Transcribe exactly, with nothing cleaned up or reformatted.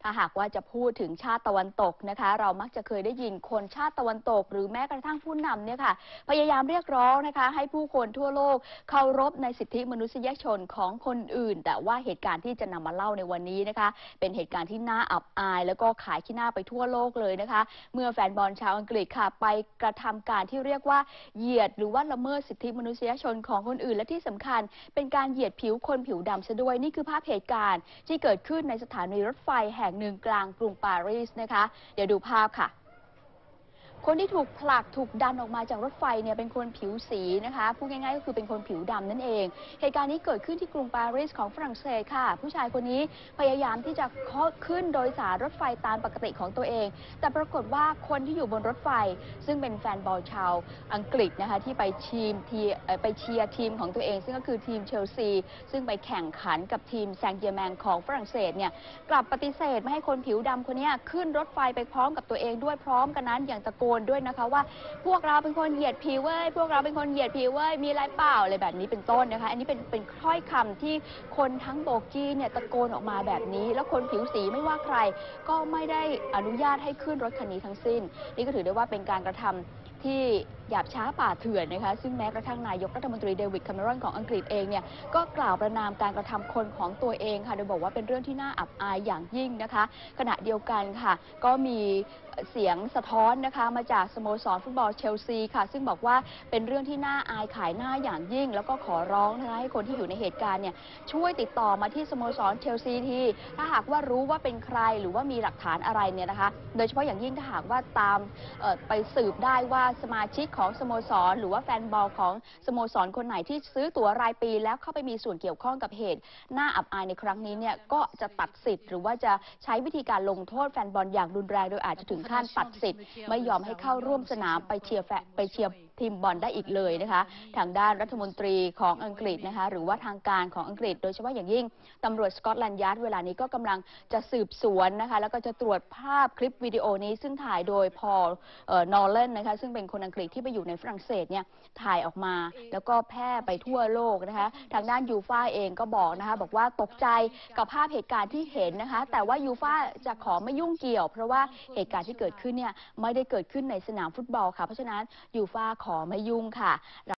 ถ้าหากว่าจะพูดถึงชาติตะวันตกนะคะเรามักจะเคยได้ยินคนชาติตะวันตกหรือแม้กระทั่งผู้นำเนี่ยค่ะพยายามเรียกร้องนะคะให้ผู้คนทั่วโลกเคารพในสิทธิมนุษยชนของคนอื่นแต่ว่าเหตุการณ์ที่จะนำมาเล่าในวันนี้นะคะเป็นเหตุการณ์ที่น่าอับอายแล้วก็ขายขี้หน้าไปทั่วโลกเลยนะคะเมื่อแฟนบอลชาวอังกฤษค่ะไปกระทำการที่เรียกว่าเหยียดหรือว่าละเมิดสิทธิมนุษยชนของคนอื่นและที่สำคัญเป็นการเหยียดผิวคนผิวดำซะด้วยนี่คือภาพเหตุการณ์ที่เกิดขึ้นในสถานีรถไฟแห่งหนึ่งกลางกรุงปารีสนะคะเดี๋ยวดูภาพค่ะคนที่ถูกผลักถูกดันออกมาจากรถไฟเนี่ยเป็นคนผิวสีนะคะพูดง่ายๆก็คือเป็นคนผิวดำนั่นเองเหตุการณ์นี้เกิดขึ้นที่กรุงปารีสของฝรั่งเศสค่ะผู้ชายคนนี้พยายามที่จะขึ้นโดยสารรถไฟตามปกติของตัวเองแต่ปรากฏว่าคนที่อยู่บนรถไฟซึ่งเป็นแฟนบอลชาวอังกฤษนะคะที่ไปทีมทีไปเชียร์ทีมของตัวเองซึ่งก็คือทีมเชลซีซึ่งไปแข่งขันกับทีมแซงต์เยอร์แมงของฝรั่งเศสเนี่ยกลับปฏิเสธไม่ให้คนผิวดำคนนี้ขึ้นรถไฟไปพร้อมกับตัวเองด้วยพร้อมกันนั้นอย่างตะโกนด้วยนะคะว่าพวกเราเป็นคนเหยียดผิวเว้ยพวกเราเป็นคนเหยียดผิวเว้ยมีอะไรเปล่าอะไรแบบนี้เป็นต้นนะคะอันนี้เป็นเป็นถ้อยคำที่คนทั้งโบกี้เนี่ยตะโกนออกมาแบบนี้แล้วคนผิวสีไม่ว่าใครก็ไม่ได้อนุญาตให้ขึ้นรถคันนี้ทั้งสิ้นนี่ก็ถือได้ว่าเป็นการกระทำที่หยาบช้าป่าเถื่อนนะคะซึ่งแม้กระทั่งนายกรัฐมนตรีเดวิดคาเมรอนของอังกฤษเองเนี่ยก็กล่าวประณามการกระทำคนของตัวเองค่ะโดยบอกว่าเป็นเรื่องที่น่าอับอายอย่างยิ่งนะคะขณะเดียวกันค่ะก็มีเสียงสะท้อนนะคะมาจากสโมสรฟุตบอลเชลซีค่ะซึ่งบอกว่าเป็นเรื่องที่น่าอายขายหน้าอย่างยิ่งแล้วก็ขอร้องนะคะให้คนที่อยู่ในเหตุการณ์เนี่ยช่วยติดต่อมาที่สโมสรเชลซีทีถ้าหากว่ารู้ว่าเป็นใครหรือว่ามีหลักฐานอะไรเนี่ยนะคะโดยเฉพาะอย่างยิ่งถ้าหากว่าตามไปสืบได้ว่าสมาชิกของสโมสรหรือว่าแฟนบอลของสโมสรคนไหนที่ซื้อตั๋วรายปีแล้วเข้าไปมีส่วนเกี่ยวข้องกับเหตุน่าอับอายในครั้งนี้เนี่ยก็จะตัดสิทธิ์หรือว่าจะใช้วิธีการลงโทษแฟนบอลอย่างรุนแรงโดยอาจจะถึงขั้นตัดสิทธิ์ไม่ยอมให้เข้าร่วมสนามไปเชียร์ไปเชียร์ทีมบอลได้อีกเลยนะคะทางด้านรัฐมนตรีของอังกฤษนะคะหรือว่าทางการของอังกฤษโดยเฉพาะอย่างยิ่งตำรวจสกอตแลนด์ยาร์ดเวลานี้ก็กำลังจะสืบสวนนะคะแล้วก็จะตรวจภาพคลิปวิดีโอนี้ซึ่งถ่ายโดยพอลนอร์เลนนะคะซึ่งเป็นคนอังกฤษที่ไปอยู่ในฝรั่งเศสเนี่ยถ่ายออกมาแล้วก็แพร่ไปทั่วโลกนะคะทางด้านยูฟ่าเองก็บอกนะคะบอกว่าตกใจกับภาพเหตุการณ์ที่เห็นนะคะแต่ว่ายูฟ่าจะขอไม่ยุ่งเกี่ยวเพราะว่าเหตุการณ์ที่เกิดขึ้นเนี่ยไม่ได้เกิดขึ้นในสนามฟุตบอลค่ะเพราะฉะนั้นยูฟ่าขอไม่ยุ่งค่ะ